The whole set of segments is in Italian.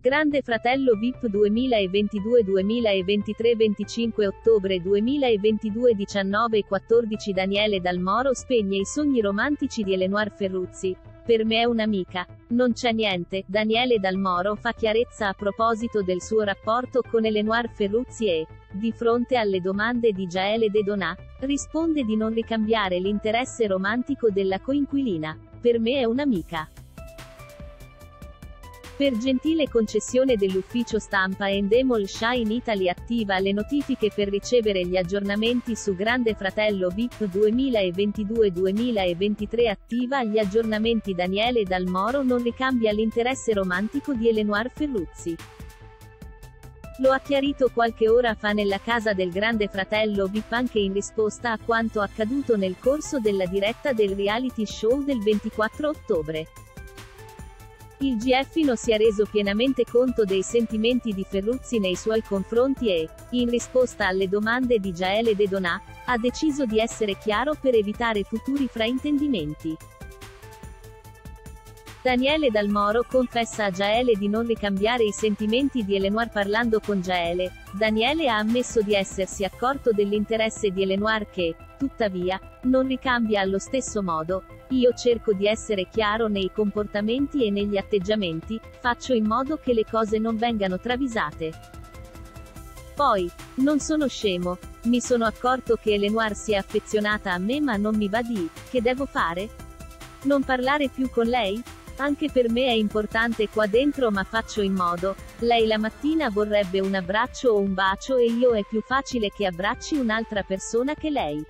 Grande Fratello VIP 2022-2023 25 ottobre 2022 19:14 Daniele Dal Moro spegne i sogni romantici di Eleanor Ferruzzi. Per me è un'amica. Non c'è niente. Daniele Dal Moro fa chiarezza a proposito del suo rapporto con Eleanor Ferruzzi e, di fronte alle domande di Gaele De Donà, risponde di non ricambiare l'interesse romantico della coinquilina. Per me è un'amica. Per gentile concessione dell'ufficio stampa Endemol Shine Italy attiva le notifiche per ricevere gli aggiornamenti su Grande Fratello VIP 2022-2023 attiva gli aggiornamenti Daniele Dal Moro non ricambia l'interesse romantico di Eleanor Ferruzzi. Lo ha chiarito qualche ora fa nella casa del Grande Fratello VIP anche in risposta a quanto accaduto nel corso della diretta del reality show del 24 ottobre. Il GFino si è reso pienamente conto dei sentimenti di Ferruzzi nei suoi confronti e, in risposta alle domande di Gaele De Donà, ha deciso di essere chiaro per evitare futuri fraintendimenti. Daniele Dal Moro confessa a Gaele di non ricambiare i sentimenti di Eleanor. Parlando con Gaele, Daniele ha ammesso di essersi accorto dell'interesse di Eleanor che, tuttavia, non ricambia allo stesso modo. Io cerco di essere chiaro nei comportamenti e negli atteggiamenti, faccio in modo che le cose non vengano travisate. Poi, non sono scemo, mi sono accorto che Eleanor si è affezionata a me ma non mi va di, che devo fare? Non parlare più con lei? Anche per me è importante qua dentro ma faccio in modo, lei la mattina vorrebbe un abbraccio o un bacio e io è più facile che abbracci un'altra persona che lei.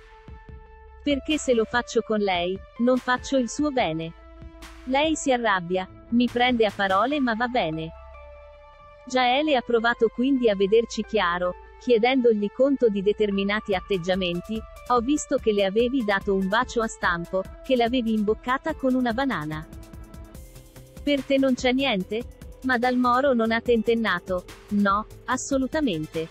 Perché se lo faccio con lei, non faccio il suo bene. Lei si arrabbia, mi prende a parole ma va bene. Gaele ha provato quindi a vederci chiaro, chiedendogli conto di determinati atteggiamenti. Ho visto che le avevi dato un bacio a stampo, che l'avevi imboccata con una banana. Per te non c'è niente? Ma Dal Moro non ha tentennato. No, assolutamente.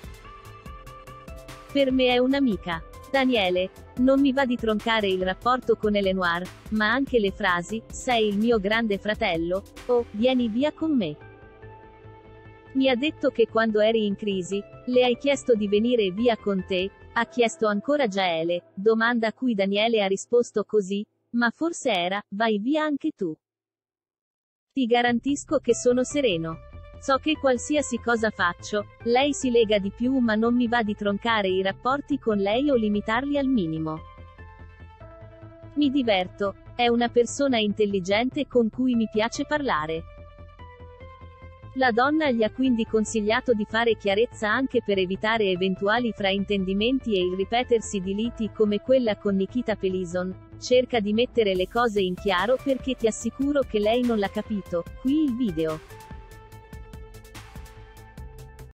Per me è un'amica. Daniele, non mi va di troncare il rapporto con Eleanor, ma anche le frasi, sei il mio grande fratello, o, vieni via con me. Mi ha detto che quando eri in crisi, le hai chiesto di venire via con te, ha chiesto ancora Gaele, domanda a cui Daniele ha risposto così, ma forse era, vai via anche tu. Ti garantisco che sono sereno. So che qualsiasi cosa faccio, lei si lega di più ma non mi va di troncare i rapporti con lei o limitarli al minimo. Mi diverto, è una persona intelligente con cui mi piace parlare. La donna gli ha quindi consigliato di fare chiarezza anche per evitare eventuali fraintendimenti e il ripetersi di liti come quella con Nikita Pelison. Cerca di mettere le cose in chiaro perché ti assicuro che lei non l'ha capito. Qui il video.